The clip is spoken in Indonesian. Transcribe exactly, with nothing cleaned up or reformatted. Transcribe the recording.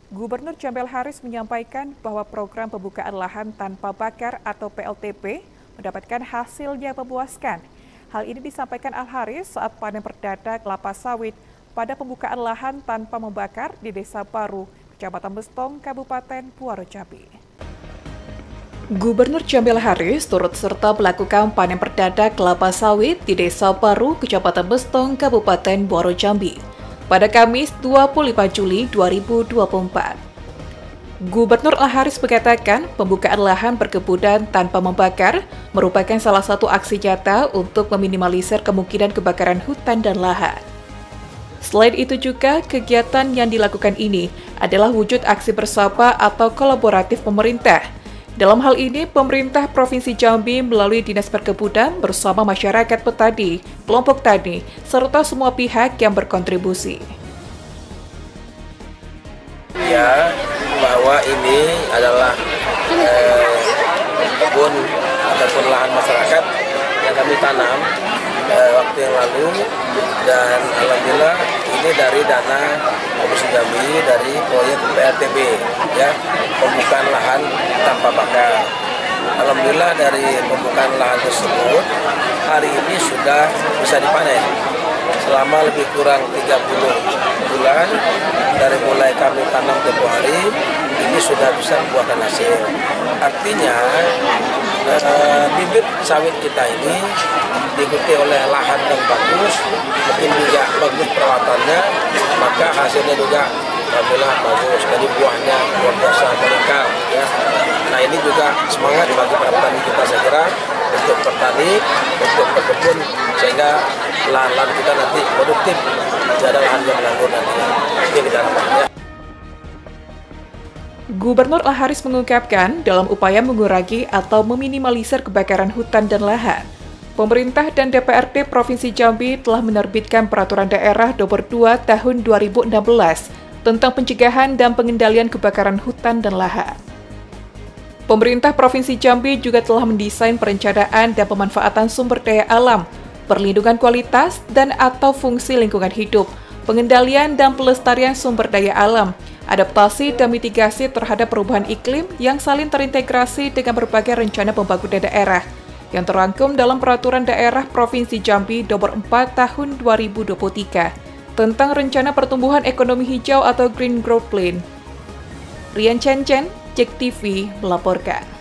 Gubernur Jamil Haris menyampaikan bahwa program pembukaan lahan tanpa bakar atau P L T P mendapatkan hasil yang memuaskan. Hal ini disampaikan Al Haris saat panen perdana kelapa sawit pada pembukaan lahan tanpa membakar di Desa Baru, Kecamatan Bestong, Kabupaten Muaro Jambi. Gubernur Jamil Haris turut serta melakukan panen perdana kelapa sawit di Desa Baru, Kecamatan Bestong, Kabupaten Muaro Jambi pada Kamis dua puluh lima Juli dua ribu dua puluh empat. Gubernur Al Haris mengatakan pembukaan lahan perkebunan tanpa membakar merupakan salah satu aksi nyata untuk meminimalisir kemungkinan kebakaran hutan dan lahan. Selain itu juga, kegiatan yang dilakukan ini adalah wujud aksi bersama atau kolaboratif pemerintah. Dalam hal ini, pemerintah Provinsi Jambi melalui Dinas Perkebunan bersama masyarakat petani, kelompok tani, serta semua pihak yang berkontribusi. Ya, bahwa ini adalah eh, kebun ataupun lahan masyarakat yang kami tanam eh, waktu yang lalu, dan alhamdulillah ini dari dana Provinsi Jambi dari proyek P L T P, ya, pembukaan lahan tanpa bakar. Alhamdulillah dari pembukaan lahan tersebut hari ini sudah bisa dipanen selama lebih kurang tiga puluh bulan dari mulai kami tanam tempoh hari ini sudah bisa membuahkan hasil. Artinya eh, bibit sawit kita ini diikuti oleh lahan yang bagus, mungkin juga bagus perawatannya, maka hasilnya juga alhamdulillah bagus. Jadi buahnya luar biasa meningkat, ya. Nah, ini juga semangat bagi para petani kita, saya kira, untuk petani, untuk berkebun, sehingga lahan-lahan kita nanti produktif, tidak ada lahan yang menganggur nanti. Ini kita harapkan. Gubernur Al Haris mengungkapkan dalam upaya mengurangi atau meminimalisir kebakaran hutan dan lahan, pemerintah dan D P R D Provinsi Jambi telah menerbitkan Peraturan Daerah Nomor dua Tahun dua ribu enam belas tentang pencegahan dan pengendalian kebakaran hutan dan lahan. Pemerintah Provinsi Jambi juga telah mendesain perencanaan dan pemanfaatan sumber daya alam, perlindungan kualitas dan atau fungsi lingkungan hidup, pengendalian dan pelestarian sumber daya alam, adaptasi dan mitigasi terhadap perubahan iklim yang saling terintegrasi dengan berbagai rencana pembangunan daerah yang terangkum dalam Peraturan Daerah Provinsi Jambi Nomor empat Tahun dua ribu dua puluh tiga tentang Rencana Pertumbuhan Ekonomi Hijau atau Green Growth Plan. Rian Chen Chen, J E K T V melaporkan.